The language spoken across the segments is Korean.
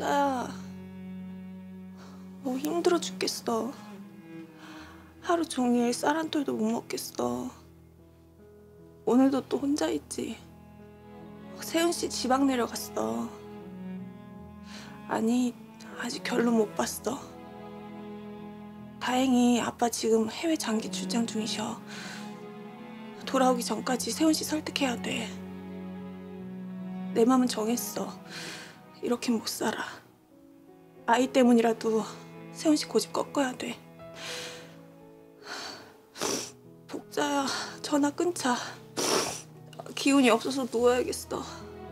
복자야, 힘들어 죽겠어. 하루 종일 쌀 한 톨도 못 먹겠어. 오늘도 또 혼자 있지. 세훈 씨 지방 내려갔어. 아니, 아직 결론 못 봤어. 다행히 아빠 지금 해외 장기 출장 중이셔. 돌아오기 전까지 세훈 씨 설득해야 돼. 내 맘은 정했어. 이렇게는 못 살아. 아이 때문이라도 세훈 씨 고집 꺾어야 돼. 복자야, 전화 끊자. 기운이 없어서 누워야겠어.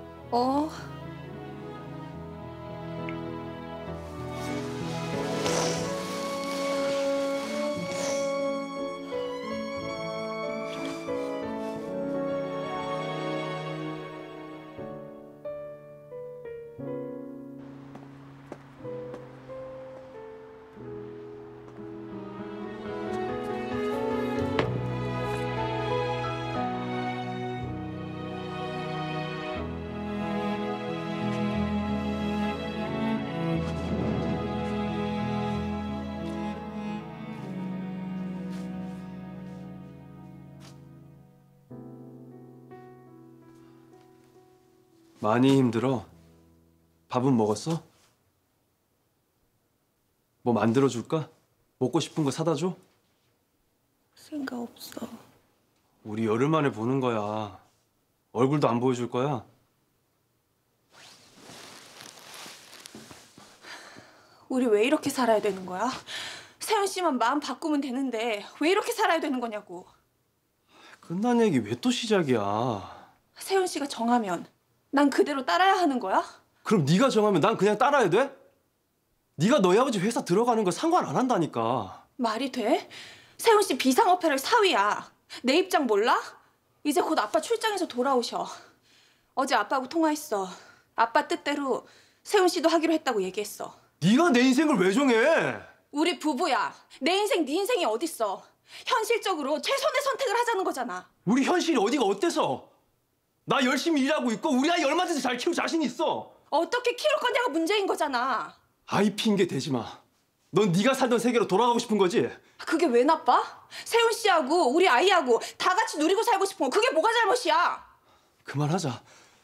많이 힘들어? 밥은 먹었어? 뭐 만들어줄까? 먹고 싶은 거 사다 줘? 생각 없어. 우리 열흘 만에 보는 거야. 얼굴도 안 보여줄 거야. 우리 왜 이렇게 살아야 되는 거야? 세훈 씨만 마음 바꾸면 되는데 왜 이렇게 살아야 되는 거냐고. 끝난 얘기 왜 또 시작이야? 세훈 씨가 정하면 난 그대로 따라야 하는 거야? 그럼 네가 정하면 난 그냥 따라야 돼? 네가 너희 아버지 회사 들어가는 거 상관 안 한다니까. 말이 돼? 세훈 씨 비상어패럴 사위야. 내 입장 몰라? 이제 곧 아빠 출장에서 돌아오셔. 어제 아빠하고 통화했어. 아빠 뜻대로 세훈 씨도 하기로 했다고 얘기했어. 네가 내 인생을 왜 정해? 우리 부부야. 내 인생 네 인생이 어딨어. 현실적으로 최선의 선택을 하자는 거잖아. 우리 현실이 어디가 어때서? 나 열심히 일하고 있고 우리 아이 얼마든지 잘 키울 자신 있어. 어떻게 키울 거냐가 문제인 거잖아. 아이 핑계 대지 마. 넌 네가 살던 세계로 돌아가고 싶은 거지? 그게 왜 나빠? 세훈 씨하고 우리 아이하고 다 같이 누리고 살고 싶은 거 그게 뭐가 잘못이야? 그만하자.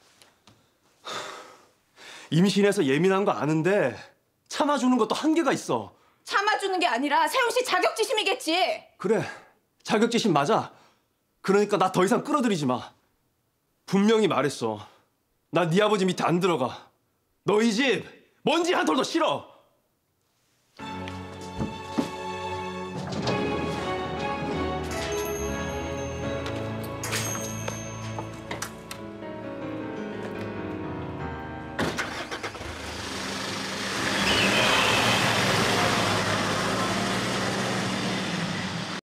임신해서 예민한 거 아는데 참아주는 것도 한계가 있어. 참아주는 게 아니라 세훈 씨 자격지심이겠지. 그래, 자격지심 맞아. 그러니까 나 더 이상 끌어들이지 마. 분명히 말했어. 나 네 아버지 밑에 안 들어가. 너희 집 먼지 한 톨도 싫어.